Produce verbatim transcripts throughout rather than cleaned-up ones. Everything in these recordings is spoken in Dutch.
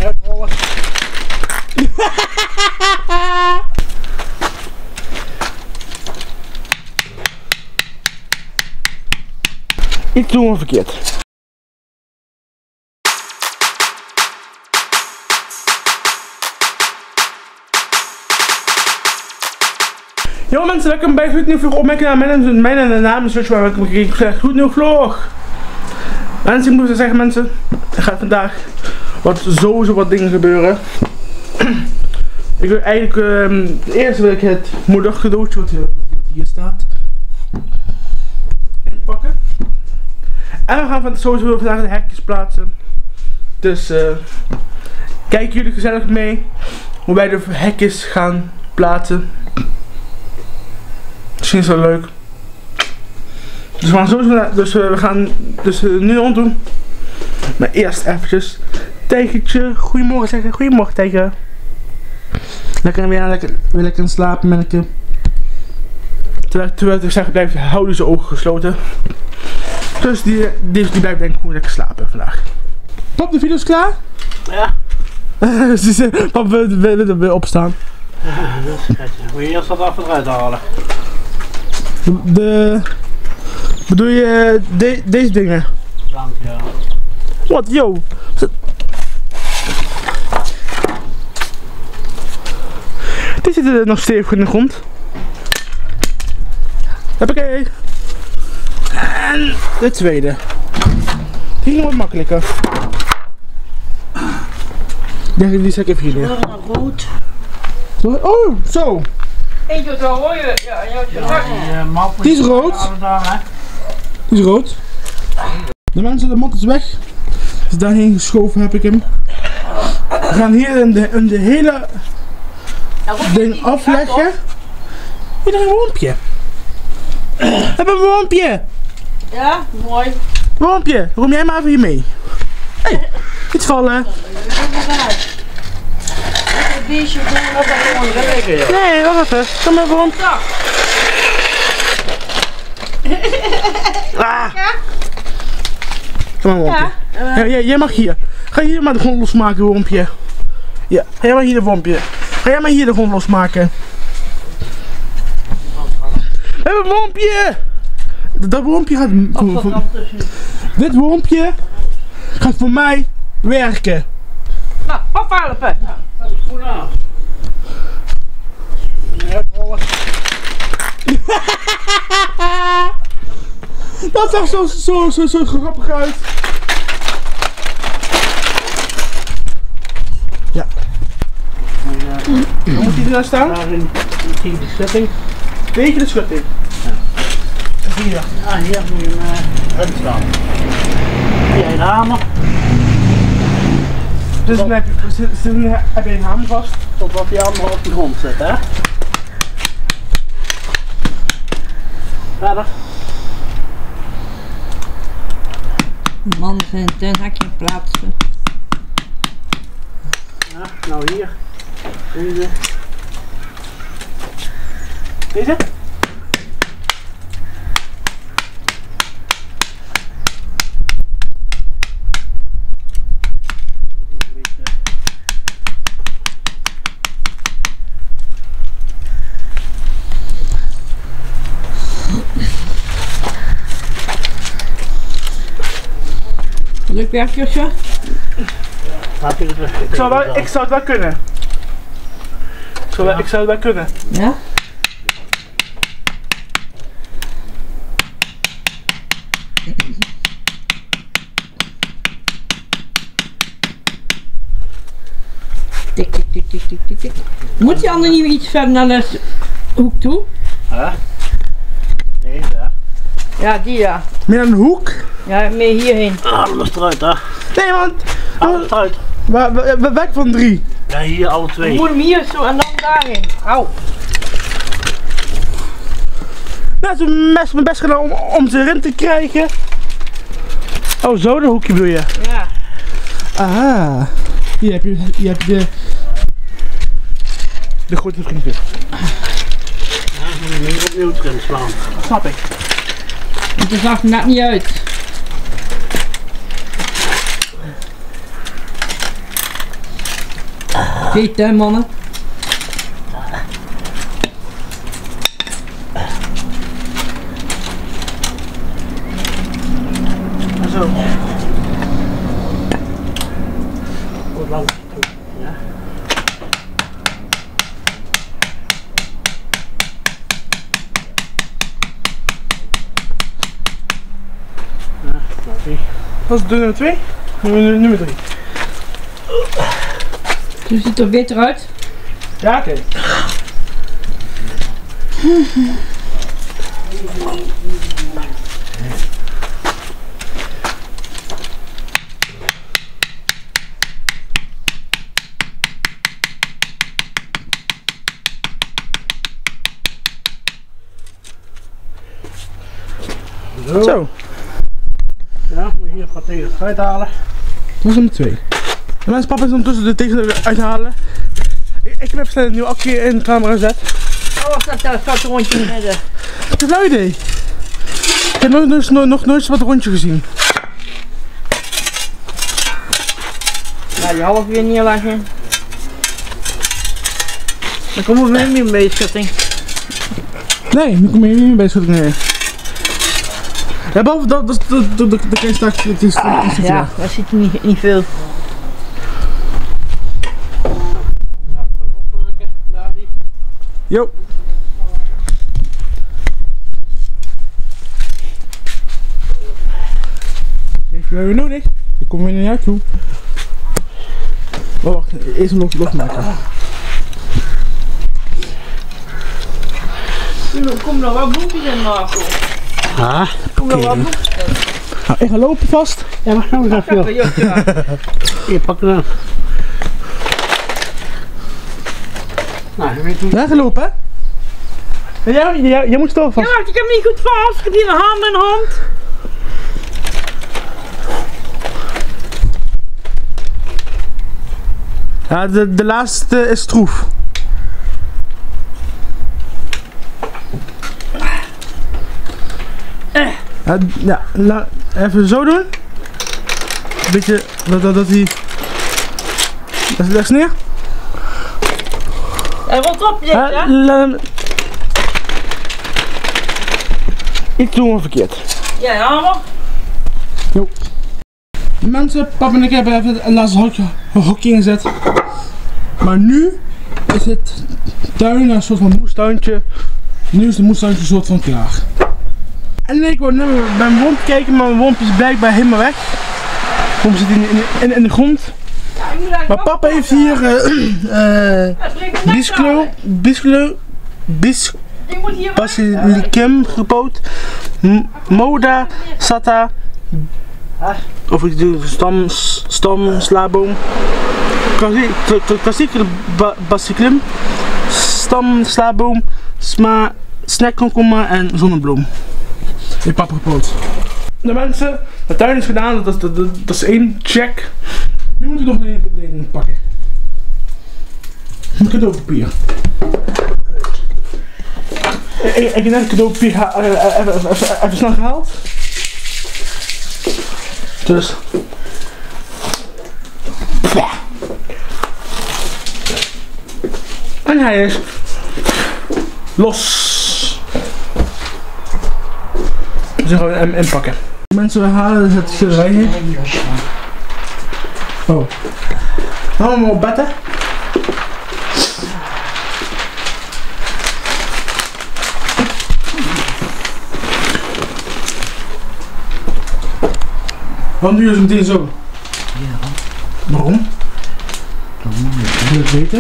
uitrollen. Iets doen we verkeerd. Yo mensen, welkom bij een gloednieuwe vlog. Opmerkingen naar mijn, mijn naam is Joshua. Welkom bij een gloednieuwe vlog. Mensen, ik moet zeggen mensen, er gaat vandaag wat sowieso wat dingen gebeuren. Ik wil eigenlijk, um, eerst wil ik het moedercadeautje wat hier staat inpakken. En we gaan van sowieso vandaag de hekjes plaatsen. Dus uh, kijken jullie gezellig mee hoe wij de hekjes gaan plaatsen. Misschien is het wel leuk. Dus we gaan sowieso, dus uh, we gaan dus uh, nu ontdoen. Maar eerst eventjes Tijgertje, goedemorgen zeggen, goedemorgen Tijger. Lekker weer lekker, weer lekker in slapen manneke. Terwijl, terwijl ik zeg, blijft houden zijn ogen gesloten. Dus die, die, die blijft denk ik gewoon lekker slapen vandaag. Pap, de video is klaar? Ja. Pap wil, wil, wil, wil opstaan. Ja, moet je eerst wat af en eruit halen. De, de bedoel je de, deze dingen? Dank ja. Wat, yo? Dit zit er nog stevig in de grond. Hoppakee. En de tweede. Die ging wat makkelijker. Die, die zet ik even hier neer. Rood. Oh, zo. Eentje zo hoor je. Ja, ja, ja. Ja, die, die is rood. Daar, die is rood. De mensen, de mat is weg. Dus daarheen geschoven heb ik hem. We gaan hier in de, in de hele ding afleggen. Hier is een wormpje. We hebben een wormpje. Ja, mooi. Wormpje, kom jij maar even hier mee. Hé, hey, iets vallen. Beestje, nee, wacht even. Kom maar wormpje. Ah. Kom maar wormpje. Ja, ja, jij mag hier. Ga hier maar de grond losmaken, wormpje. Ja, ga jij maar hier de wormpje. Ga jij maar hier de grond losmaken. We hebben een wormpje! Dat wormpje gaat... Voor, voor, dit wormpje gaat voor mij werken. Nou, papa helpen. Ja, dat is goed aan. Uitrollen. Dat zag zo, zo, zo, zo grappig uit. Ja. Hoe moet die er nou staan? Daar in de schutting. Tegen de schutting. Ja. En hier. Ja, hier moet je hem uh, uitstaan. Hier een hamer. Dus dan heb je, dus dan heb je een hamer vast. Totdat die hamer op de grond zit, hè? Verder. Man zijn tuinhakje plaatsen. Ja, nou hier. Deze. Deze? Leuk werk, Joshua. Ik zou, wel, ik zou het wel kunnen. Ik zou, wel, ik zou het wel kunnen. Ja? Tik, tik, tik, tik, tik, tik, tik. Moet die ander niet iets verder naar de hoek toe? Huh? Deze, hè? Ja, die ja. Meer een hoek? Ja, meer hierheen. Ah, alles eruit, hè? Nee, want. Alles eruit. We, we, we weg van drie. Ja, hier alle We twee. moeten hem hier zo en dan daarheen. Au. Nou, het is best mijn best gedaan om, om ze erin te krijgen. Oh, zo de hoekje bedoel je? Ja. Aha. Hier heb je, hier heb je de. De grote vriendin. Ja, moet je hier opnieuw erin slaan. Snap ik. Het zag er net niet uit. Geet hè mannen. Zo. Wat lang toe. Ja. Ja, oké. Dat is de nummer twee. Nummer, nummer drie. Hoe ziet het er beter uit? Ja, oké. Okay. Zo. Zo. Ja, moet je hier wat tegen het uithalen. Dat is nummer twee. En mensen, papa is ondertussen de tegen uithalen. Ik, ik heb even een nieuw accu in de camera gezet. Oh, was dat dat zwarte rondje beneden? Dat is een leuk idee. Ik heb nog, nog, nog nooit zo'n wat rondje gezien. Ja, die half weer neerleggen. Dan komen we weer mee, schatting. Nee, nu kom je niet meer bij schatting neer. Ja, behalve dat, dat, dat, dat, dat, dat kan je straks, het is, Ah, het is ja, daar zit niet, niet veel. Jo. Heeft je weer nodig? Ik kom weer naar jou toe. Oh, wacht, eerst een los, losmaken. Kom nog wat bloempjes in, Marco. Ah, Kom nog wat bloempjes in. Nou, ik ga lopen vast. ja, wacht nou eens even. Ja, ja. Hier, pak het aan. Nou, je weet hoe. Ja, ga lopen, hè? En jij, jij, jij moet toch Ja, vast. wacht, ik heb hem niet goed vast. Ik heb hier een hand in hand. Ja, de, de laatste is troef. Eh. Ja, ja la, even zo doen. Een beetje, dat, dat, dat hij... Leg leg neer. Hij rolt op, je Ja, hè? la, iets doen we verkeerd. Ja, hamer. Jo. Mensen, papa en ik hebben even het laatste hokje, hokje ingezet. Maar nu is het tuin een soort van moestuintje. Nu is de moestuintje een soort van klaar. En ik wou net bij mijn womp kijken, maar mijn womp is blijkbaar helemaal weg. Womp zit in, in, in, in de grond. Ja, ik moet eigenlijk Maar papa heeft hier uh, uh, bisculo, bisculo, bis, Ik moet hier basilicum gepoot, M- moda, sata, of ik doe stam, stam, slaboom, klassieke ba basilicum, stam, slaboom, sma, snackkomkommer en zonnebloem. In papa gepoot. De mensen, de tuin is gedaan, dat is, dat, dat, dat is één check. Nu moeten we nog een ding pakken. Een cadeaupapier. Ik, ik heb net het cadeaupapier uh, even, even, even, even snel gehaald. Dus. Ja. En hij is los. Dus gaan we hem inpakken. Mensen, we halen het schilderij hier. Oh. Gaan we op bedden? Waarom doe je het meteen zo? Ja. Waarom? Dat moet je. Wil je het weten?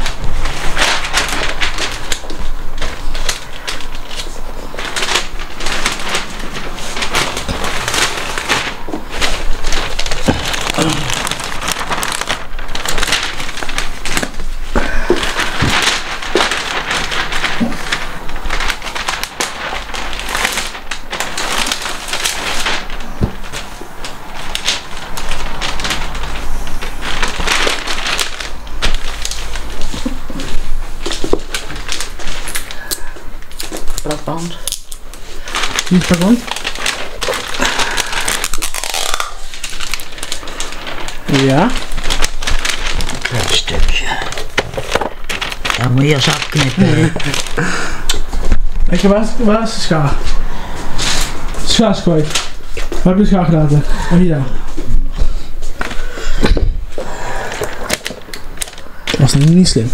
Plakband. Niet plakband? Ja. Een klein stukje. Ja, moet je eerst afknippen. Weet je, waar is, waar is de schaar? De schaar is kwijt. Waar heb je de schaar gelaten? Oh, hier. Dat was niet slim.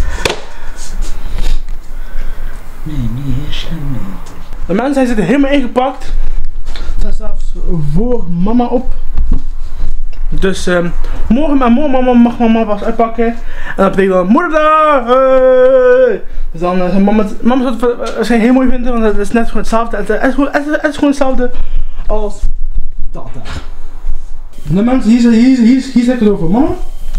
Nee, niet heel slim, nee. De mensen zitten helemaal ingepakt. Staat zelfs voor mama op. Dus um, morgen, maar morgen mama, mag mama pas uitpakken. En dat betekent dan moederdag! Hey! Dus dan uh, mama, mama zou het waarschijnlijk heel mooi vinden, want het is net gewoon hetzelfde. Het, het, is, gewoon, het, is, het is gewoon hetzelfde als dat daar. De mensen, hier, hier, hier, hier, hier zit het over mama.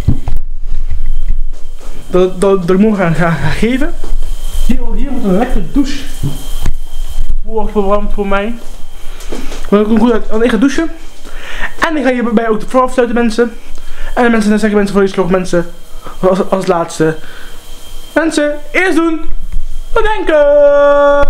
Dat, dat, dat ik morgen ga, ga geven. Hier, hier wordt een lekkere douche. Voor, verwarmd voor mij. Ik goed uit, want ik ga douchen. En ik ga hierbij ook de vlog afsluiten, mensen. En de mensen, dan zeggen mensen voor je vlog, mensen. Als, als laatste. Mensen, eerst doen. Bedenken!